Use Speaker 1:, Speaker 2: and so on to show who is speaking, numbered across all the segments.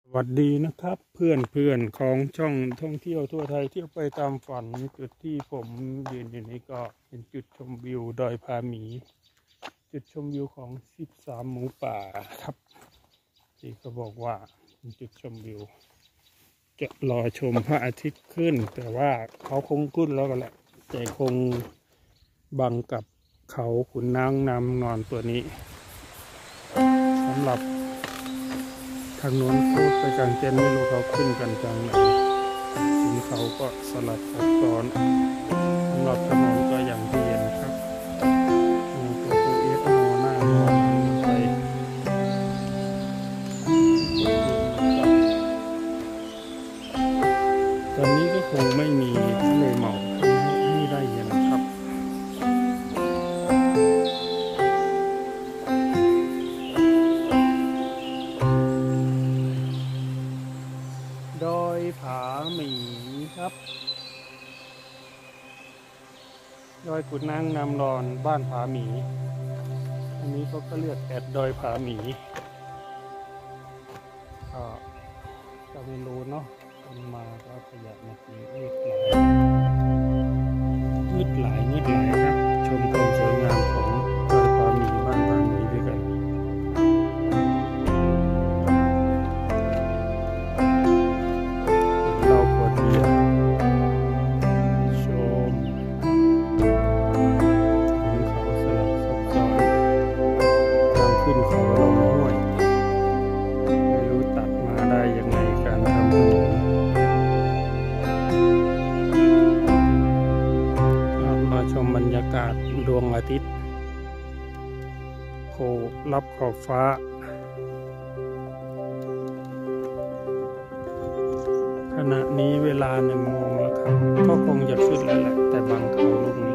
Speaker 1: สวัสดีนะครับเพื่อนของช่องท่องเที่ยวทั่วไทยเที่ยวไปตามฝันจุดที่ผมยืนอยู่นี้ก็เป็นจุดชมวิวดอยผาหมีจุดชมวิวของ13หมูป่าครับที่เขาบอกว่าเป็นจุดชมวิวจะรอชมพระอาทิตย์ขึ้นแต่ว่าเขาคงขึ้นแล้วกันแหละแต่คงบังกับเขาขุนนางนำนอนตัวนี้สำหรับทางโน้นเขาไปกลางเต็นท์ไม่รู้เขาขึ้นกันกลางไหนถึงเขาก็สลับซับซ้อนสำหรับถนนก็อย่างที่เห็นครับตัวปูเอสโนหน้านอนไปตอนนี้ก็คงไม่มีทะเลหมอกให้ได้เห็นครับดอยผาหมีครับดอยขุนนางนำนอนบ้านผาหมีอันนี้เขาก็เรียกแอดดอยผาหมีก็ไม่รู้เนาะคนมาก็ขยับมาทีมืดหลายครับชมความสวยงามของดอยผาหมีบ้านผาหมีด้วยกันเราปวดเบียร์ชมขุนเขาสลับซับซ้อนทางขึ้นเขาลงห้วยไม่รู้ตัดมาได้ยังไงการทำถนนมาชมบรรยากาศดวงอาทิตย์โผล่รับขอบฟ้าขณะนี้เวลา1 โมงแล้วครับก็คงจะขึ้นแล้วแหละแต่บางเขาลูกนี้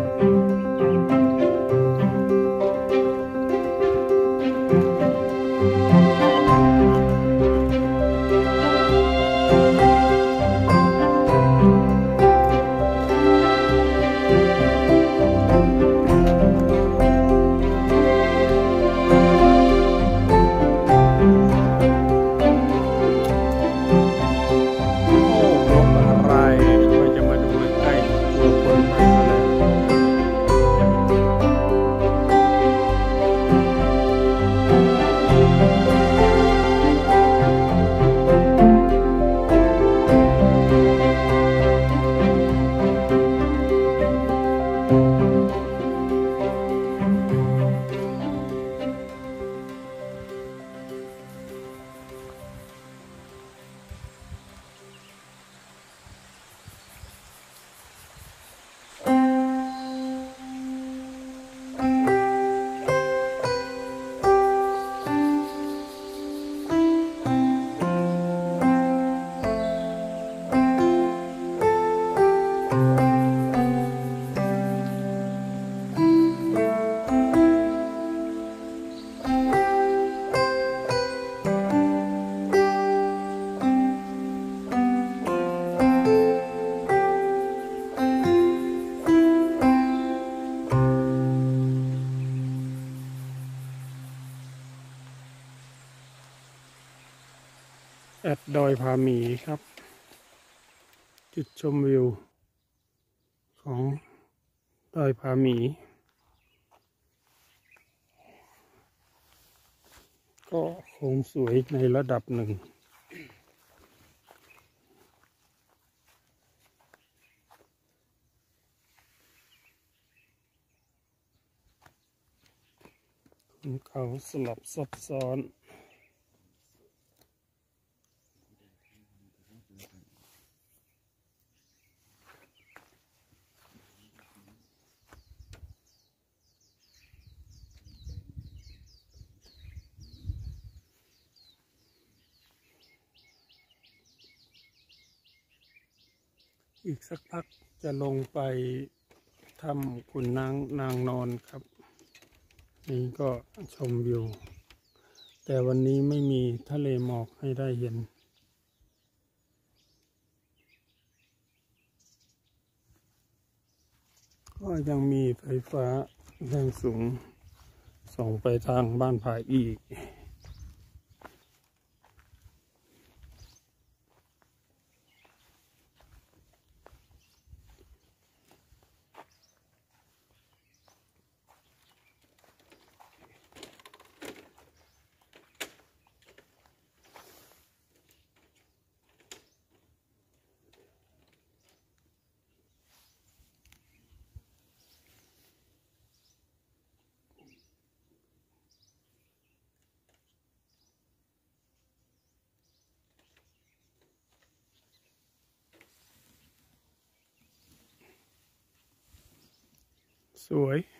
Speaker 1: แอดดอยผาหมีครับจุดชมวิวของดอยผาหมีก็คงสวยในระดับหนึ่งเขาสลับซับซ้อนอีกสักพักจะลงไปถ้ำขุนนางนอนครับนี่ก็ชมวิวแต่วันนี้ไม่มีทะเลหมอกให้ได้เห็นก็ยังมีไฟฟ้าแรงสูงส่งไปทางบ้านผาอีกสวย